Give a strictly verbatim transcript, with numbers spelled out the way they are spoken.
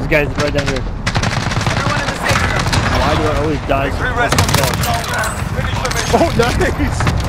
guys right down here. Everyone in the safe zone. Why do I always die? Victory rest on your soul. Finish the mission. Oh, nice!